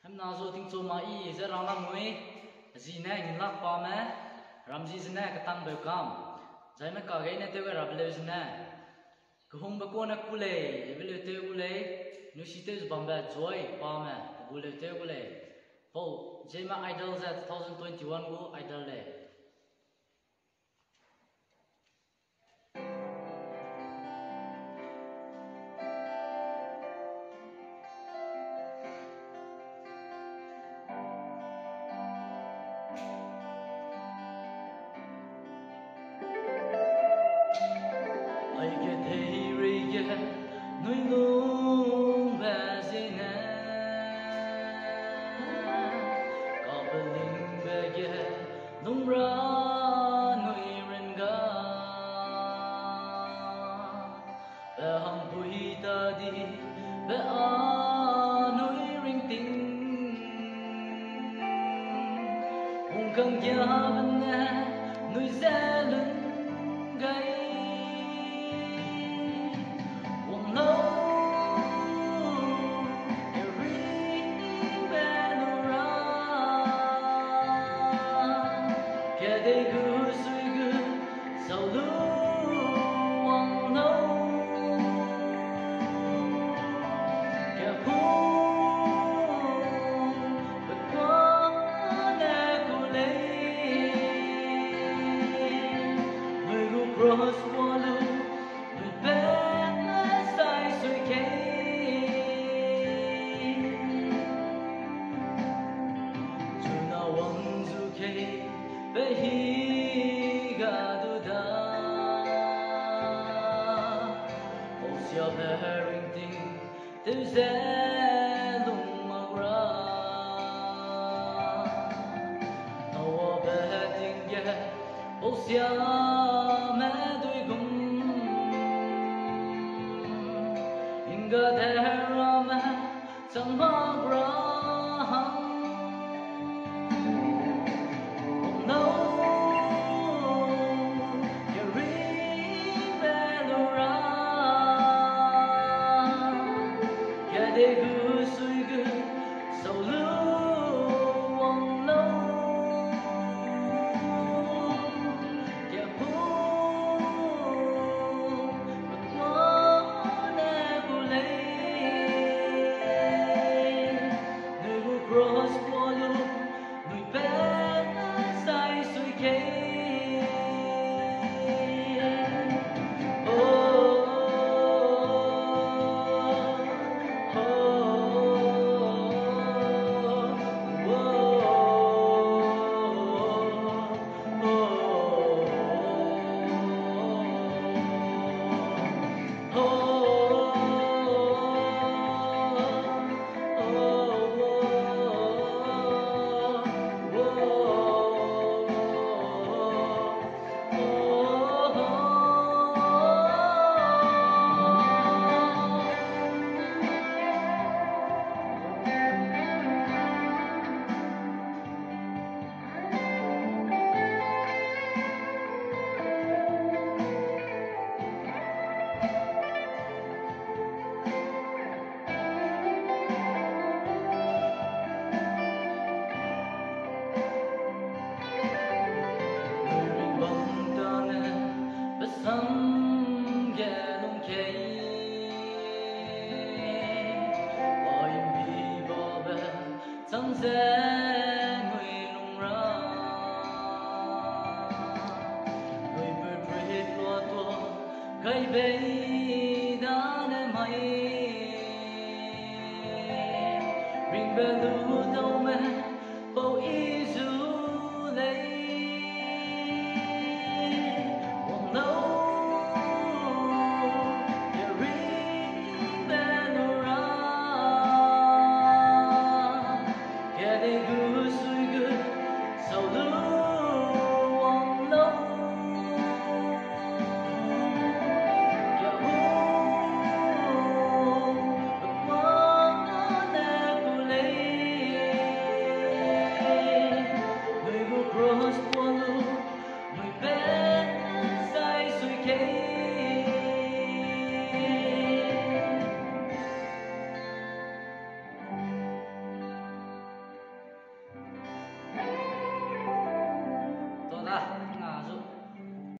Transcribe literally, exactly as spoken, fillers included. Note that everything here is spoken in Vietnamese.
na zo ting cho ma i ze rang na mui ji ne in lak pa me ram ji zne ka tang be kam jai me ka ge ne te we rab le zne ko hung ba ko na ku le e be le te ku le nu si te bam ba joy pa me bu le te ku le po jai ma idol za twenty twenty-one go idol le ai ke thei ri ke nui lung ba zine ka beling be ke lung ra nui ren ga be hang hui ta di be a nui ring ting hung kang ya ban ne nui ze lung gai Cross water, we bear size we came. To na wang zu ke, but he got to da. Oh, your bearing thing, there's a lumagra. Oh, betting yeah, oh, yeah. Ga thera ma chẳng mang ra hăng không nấu ya ring bell ra ya de gu sui gu so lu wong lâu ya bu cross water, we bear size we came. Oh, oh, oh, oh, oh, oh, oh. Some say người lùng ra người bơi bơi loa toa gây bể đã nên mày ring bell lu đâu mẹ bao ý du lấy hoàng lâu ya ring bell ra ya de